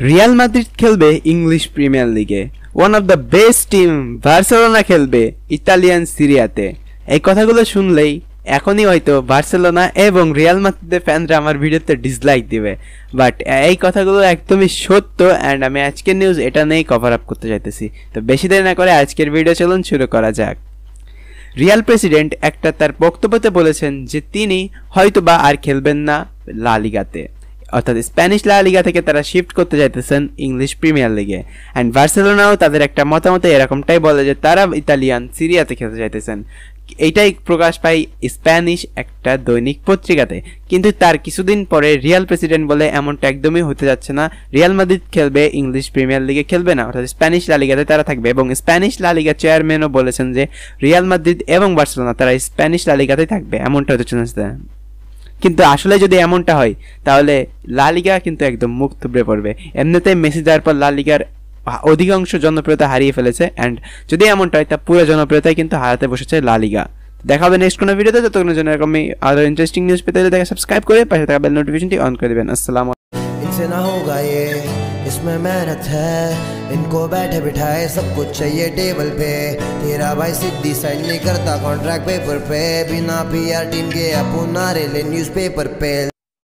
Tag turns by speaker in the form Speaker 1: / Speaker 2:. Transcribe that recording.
Speaker 1: Real Madrid খেলবে English Premier লিগে। One of the best team Barcelona খেলবে Italian সিরিয়াতে। এই কথাগুলো শুনলেই এখনই হয়তো বার্সেলোনা এবং রিয়াল মাদ্রিদের ফ্যানরা আমার ভিডিওতে ডিসলাইক দিবে, বাট এই কথাগুলো একদমই সত্য অ্যান্ড আমি আজকের নিউজ এটা নিয়েই কভার আপ করতে চাইতেছি। তো বেশি দেরি না করে আজকের ভিডিও চলুন শুরু করা যাক। রিয়াল প্রেসিডেন্ট একটা তার বক্তব্যতে বলেছেন যে তিনি হয়তোবা আর খেলবেন না লা লিগাতে, অর্থাৎ স্প্যানিশ লা লিগা থেকে তারা শিফট করতে চাইতেছেন ইংলিশ প্রিমিয়ার লিগে। অ্যান্ড বার্সেলোনাও তাদের একটা মতামতে এরকমটাই বলে যে তারা ইতালিয়ান সিরিয়াতে খেলতে চাইতেছেন। এইটাই প্রকাশ পায় স্প্যানিশ একটা দৈনিক পত্রিকাতে। কিন্তু তার কিছুদিন পরে রিয়াল প্রেসিডেন্ট বলে এমনটা একদমই হতে যাচ্ছে না, রিয়াল মাদ্রিদ খেলবে ইংলিশ প্রিমিয়ার লিগে খেলবে না, অর্থাৎ স্প্যানিশ লা লিগাতে তারা থাকবে। এবং স্প্যানিশ লা লিগা চেয়ারম্যানও বলেছেন যে রিয়াল মাদ্রিদ এবং বার্সেলোনা তারা স্প্যানিশ লা লিগাতেই থাকবে, এমনটা হতে চলেছে। কিন্তু আসলে যদি এমনটা হয় তাহলে লা লিগা কিন্তু একদম মুখ থুবড়ে পড়বে। এমনিতেই মেসি যাওয়ার পর লা লিগার অধিকাংশ জনপ্রিয়তা হারিয়ে ফেলেছে, অ্যান্ড যদি এমনটা হয় তা পুরো জনপ্রিয়তাই কিন্তু হারাতে বসেছে লা লিগা। দেখা হবে নেক্সট কোনো ভিডিওতে। ততক্ষণের জন্য এরকমই আরো ইন্টারেস্টিং নিউজ পেতে হলে তাকে সাবস্ক্রাইব করে পাশে থাকা বেল নোটিফিকেশনটি অন করে দেবেন। আসসালামু
Speaker 2: इनसे ना होगा ये, इसमें मेहनत है, इनको बैठे बिठाए सब कुछ चाहिए टेबल पे। तेरा भाई सिद्धि साइन नहीं करता कॉन्ट्रैक्ट पेपर पे, बिना पीआर टीम के अपुनारे ले न्यूज़पेपर पे।